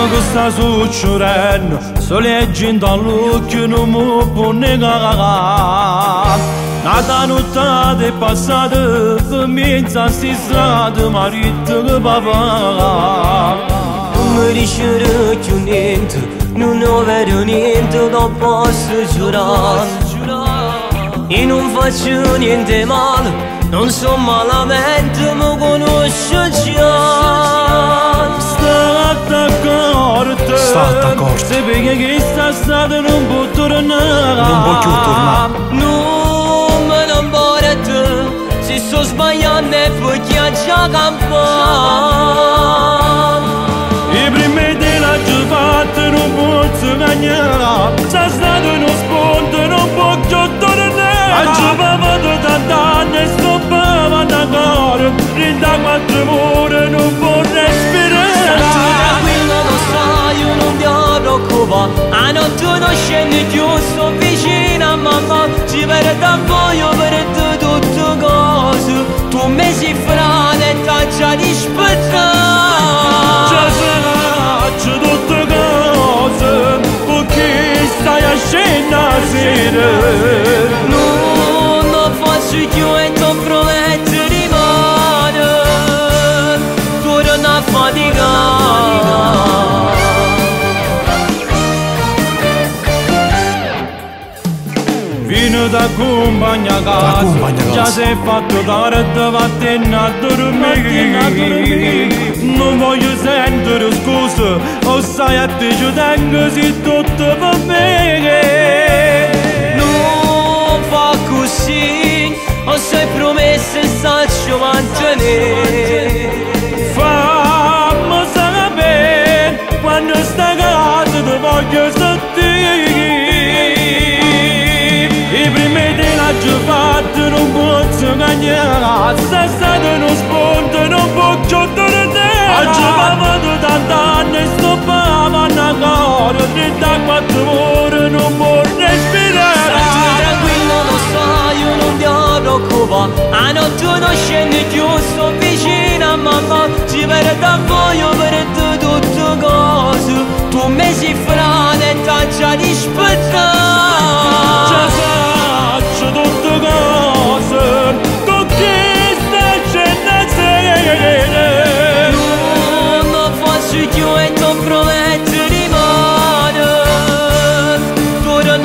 che sta succedendo, sto leggendo all'occhio non mi può negare. Nata notte è passata, per mezzo sti strade, marito che papà. Non mi dice più niente, non vedo niente, non posso giurare. E non faccio niente male, non so malamente, mi conosco già. Sta d'accordo. Se perché che sta strada non può tornare. Non può più tornare. Non me ne importa, se sto sbagliando è perché già campano. I primi della giornata non posso cagnare. Sta strada non spunta, non può più tornare. Oggi vado tant'anni e sto bevendo ancora. Rinda quattro ore non può respirare. A notte non scende più, sto vicino a mamma. Ci vedo da voi, vedo tutte cose. Tu mi sei frate e t'ha dispettato. Già faccio tutte cose, perché stai a scena sera. Non faccio più e ti prometto di mano. Tu non affaticare. Fino da compagna a casa, già sei fatto tardi, vattene a dormire. Non voglio sentire scuse, o stai a te ci tengo se tutto va bene. Non fa così, ho sempre promesso e saccio mantenere. Fammi sapere, quando stai a casa ti voglio sentire. I primi della giornata non posso cagnare. Se state non spunta non può più tornare. Oggi vado tant'anni e sto bevendo ancora. 34 ore non può respirare. Stai tranquillo, lo sai, io non ti preoccupare. A notte non scende più, sto vicino a mamma. Ci vedo da voi, vedo tutte cose. Tu mi sei frate e t'ha dispettato. Già faccio tutte cose, con chi sta scena sera. Non faccio più e ti prometto di mano. Tu non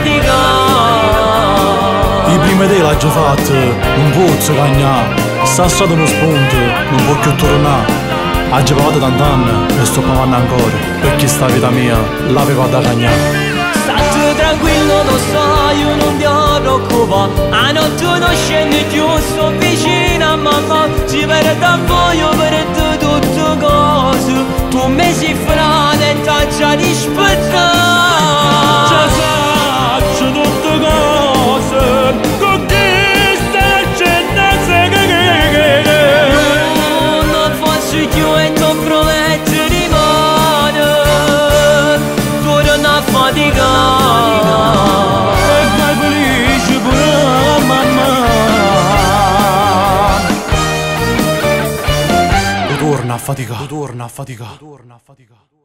affaticare. I primi dei l'ha già fatto, non posso cagnare. Sta strada non spunta, non può più tornare. Ha già provato tant'anni e sto provando ancora, perché sta vita mia l'aveva da cagnare. State tranquillo, lo sai, io non ti preoccupare. A notte non scende più, sto vicino a mamma. Ci vedo da voi, vedo tutte cose. Tu mi sei frate e t'ha dispettato. Già faccio tutte cose, con chi sta scena sera. Non faccio più e ti prometto di mano. Tu non affaticare. E fai felice pure a mamma. Tu torna a faticare, tu torna a faticare, tu torna a faticare.